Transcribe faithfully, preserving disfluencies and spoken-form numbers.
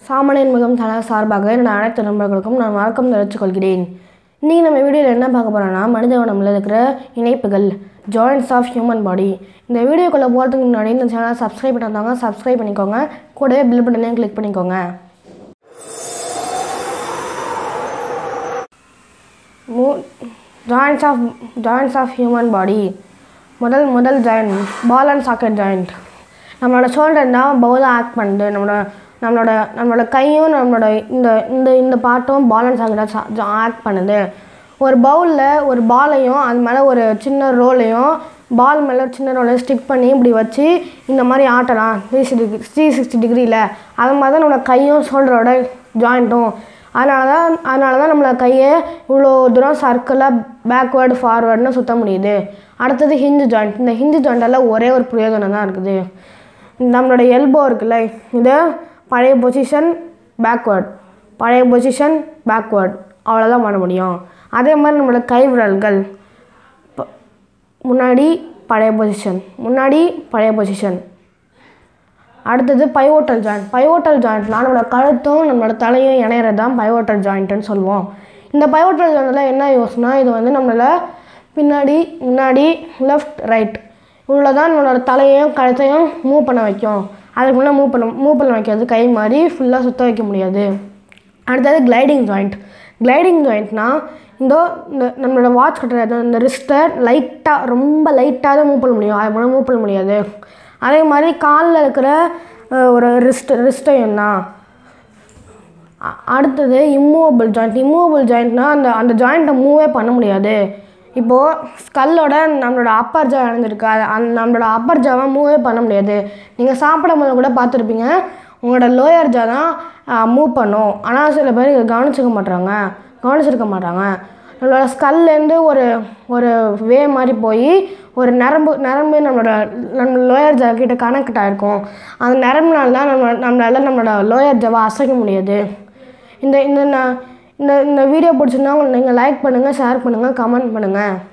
சாமனியன் முகம் சேனல் சார்பாக என்னோட அனைத்து நண்பர்களுக்கும் நான் வணக்கம் தெரிவித்துக் கொள்கிறேன். இன்றைக்கி நம்ம வீடியோவில் என்ன பார்க்க போகிறோன்னா, மனித உடம்புல இருக்கிற இணைப்புகள், ஜாயின்ட்ஸ் ஆஃப் ஹியூமன் பாடி. இந்த வீடியோக்குள்ளே போகிறதுக்கு முன்னாடி இந்த சேனலை சப்ஸ்கிரைப் பண்ணாதவங்க சப்ஸ்கிரைப் பண்ணிக்கோங்க, கூடவே பில் பட்டனையும் கிளிக் பண்ணிக்கோங்க. மூ joints of joints of human body. முதல் முதல் joint ball and socket joint. நம்மளோட ஷோல்டர் தான் பவுலாக ஆக்ட் பண்ணுது. நம்மளோட நம்மளோட நம்மளோட கையும் நம்மளோட இந்த இந்த இந்த பாட்டும் பால் அண்ட் சாக்கெட்டாக ஆக்ட் பண்ணுது. ஒரு பவுலில் ஒரு பாலையும் அது மேலே ஒரு சின்ன ரோலையும் பால் மேலே ஒரு சின்ன ரோலையும் ஸ்டிக் பண்ணி இப்படி வச்சு இந்த மாதிரி ஆட்டலாம் த்ரீ சிக்ஸ்டி த்ரீ சிக்ஸ்டி டிகிரியில். அது மாதிரி தான் நம்மளோட கையும் ஷோல்டரோட ஜாயிண்ட்டும். அதனால தான் அதனால தான் நம்மளோட கையை இவ்வளோ தூரம் சர்க்கிளாக பேக்வேர்டு ஃபார்வேர்டுன்னு சுற்ற முடியுது. அடுத்தது ஹிஞ்சு ஜாயிண்ட். இந்த ஹிஞ்சு ஜாயிண்டெல்லாம் ஒரே ஒரு பிரயோஜனம் தான் இருக்குது. நம்மளோட எல்போ இருக்குல்ல, இதை பழைய பொசிஷன் பேக்வேர்ட், பழைய பொசிஷன் பேக்வேர்ட், அவ்வளோதான் பண்ண முடியும். அதே மாதிரி நம்மளோட கை விரல்கள் முன்னாடி பழைய பொசிஷன், முன்னாடி பழைய பொசிஷன். அடுத்தது பைவோட்டல் ஜாயிண்ட். பைவோட்டல் ஜாயிண்ட்லாம் நம்மளோட கழுத்தும் நம்மளோட தலையும் இணையிறது தான் பைவோட்டல் ஜாயிண்ட்டுன்னு சொல்லுவோம். இந்த பைவோட்டல் ஜாயிண்டில் என்ன யோசனை, இது வந்து நம்மளால் பின்னாடி முன்னாடி லெஃப்ட் ரைட் இவ்வளோ தான் நம்மளோட தலையையும் கழுத்தையும் மூவ் பண்ண வைக்கும். அதுக்கு முன்னே மூவ் பண்ண மூவ் பண்ண வைக்கிறது கை மாதிரி ஃபுல்லாக சுற்ற வைக்க முடியாது. அடுத்தது கிளைடிங் ஜாயிண்ட். கிளைடிங் ஜாயிண்ட்னால் இந்த இந்த நம்மளோட வாட்ச் கட்டுற இந்த ரிஸ்ட்டை லைட்டாக ரொம்ப லைட்டாக தான் மூவ் பண்ண முடியும், அது போல் மூவ் பண்ண முடியாது. அதே மாதிரி காலில் இருக்கிற ஒரு ரிஸ்ட் ரிஸ்ட்டையும் தான். அடுத்தது இம்மூவபிள் ஜாயிண்ட். இம்மூவபிள் ஜாயிண்ட்னால் அந்த அந்த ஜாயிண்ட்டை மூவே பண்ண முடியாது. இப்போது ஸ்கல்லோட நம்மளோட அப்பர் ஜா இணைஞ்சிருக்கு, அது அந்த நம்மளோட அப்பர் ஜாவை மூவே பண்ண முடியாது. நீங்கள் சாப்பிடும் போது கூட பார்த்துருப்பீங்க, உங்களோட லோயர் ஜா தான் மூவ் பண்ணும். ஆனால் சில பேர் இதை கவனிச்சிக்க மாட்டாங்க கவனிச்சிருக்க மாட்டாங்க நம்மளோட ஸ்கல்லேருந்து ஒரு ஒரு வே மாதிரி போய் ஒரு நரம்பு நரம்பு நம்மளோட நம்ம லோயர் ஜா கிட்ட கனெக்ட் ஆகிருக்கும். அந்த நரம்புனால தான் நம்ம நம்மளால் நம்மளோட லோயர் ஜாவை அசைக்க முடியாது. இந்த இந்த இந்த இந்த வீடியோ பிடிச்சிருந்தா உங்களுக்கு நீங்கள் லைக் பண்ணுங்கள், ஷேர் பண்ணுங்கள், கமெண்ட் பண்ணுங்கள்.